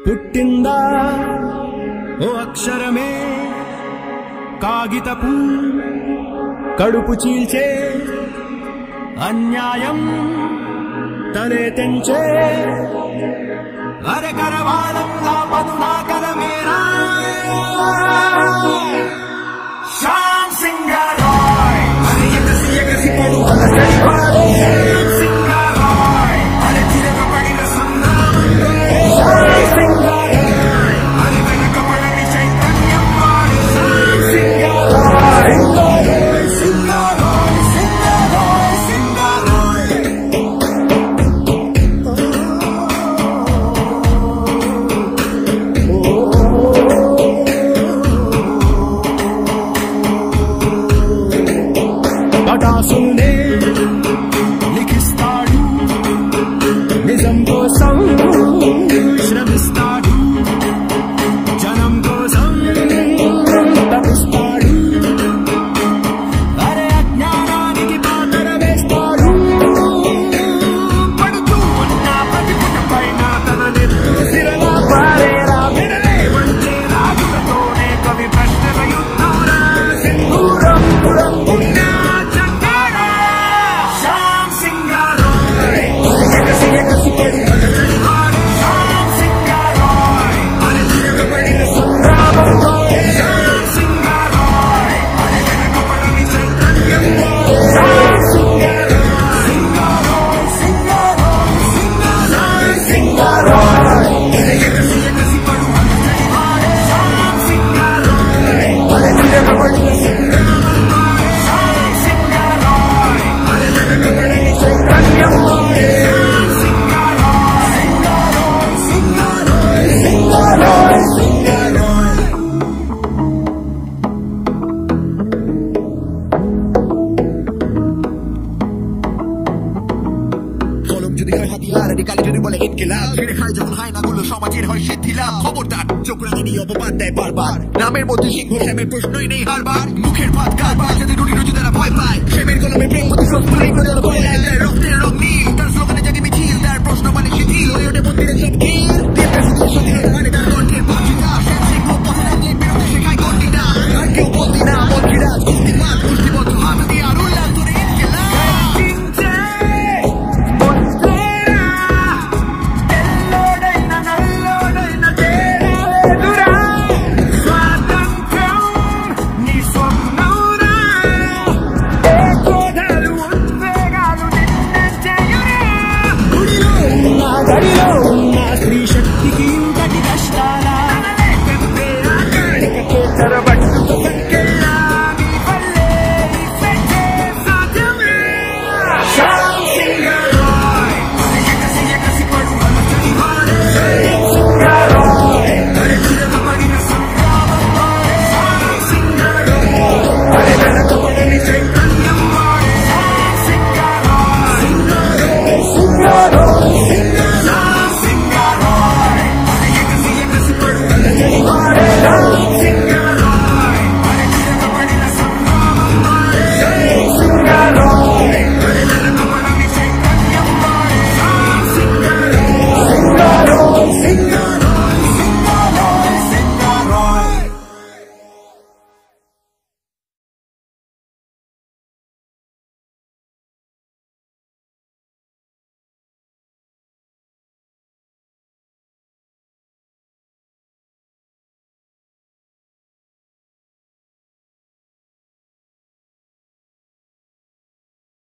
పుట్టిందా ఓ అక్షరమే కాగితపు కడుపు చీల్చే అన్యాయం తలే తెంచే అరకరవాలంలా పదునా కరమేరా శ్యామ్ సింగ్ రాయ్ అరే ఎగసి పడు శ్యామ్ సింగ్ రాయ్ అరే తిరగబడిన సంగ్రామం శ్యామ్ సింగ్ రాయ్ అరే వెనకబడని చైతన్యం వాడి శ్యామ్ సింగ్ రాయ్ సింగ్ రాయ్ సింగ్ రాయ్ సింగ్ రాయ్ పటాసునే లిఖిస్తాడు నిజం కోసం శ్రమిస్తాడు జనం కోసం తపిస్తాడు అరే అజ్ఞానానికి పాతర వేస్తాడు పడుతూ ఉన్న ప్రతి పుట పైన తన నిర్సిరలా పారేరా వినలే వంచే రాజులతోనే కవి ప్రశ్నల యుద్ధంరా సింధూరం పురం పుణ్యా చంగారా శ్యామ్ సింగ్ రాయ్ ఎగసి పడి శ్యామ్ సింగ్ రాయ్ అరే తిరగబడిన సంగ్రామంలో శ్యామ్ సింగ్ రాయ్ అరే వెనకబడని చైతన్యం శ్యామ్ సింగ్ రాయ్ సింగ్ రాయ్ సింగ్ రాయ్ సింగ్ రాయ్ అరే ఎగసి పడు శ్యామ్ సింగ్ రాయ్ అరే తిరగబడిన సంగ్రామంలో శ్యామ్ సింగ్ రాయ్ అరే వెనకబడని చైతన్యం శ్యామ్ సింగ్ రాయ్ సింగ్ రాయ్ సింగ్ రాయ్ సింగ్ రాయ్ কলম যদি হয় হাতিয়ার রেডিকালি যদি বলে ইনকিলাব ছেড়ে খায় যখন হয় না গুলো সমাজের হয় শিথিলাভ খবরদার চোখ রাঙিনি অপবাদ দেয় বারবার নামের মধ্যে সিংহ শ্যামের প্রশ্নই নেই হারবার মুখের ভাত কারবার যাতে রুটি রুজি তারা ভয় পায় শ্যামের কলমে প্রেম মতো স্রোত পানি করে ভয় দেয় রক্তের রং নীল তার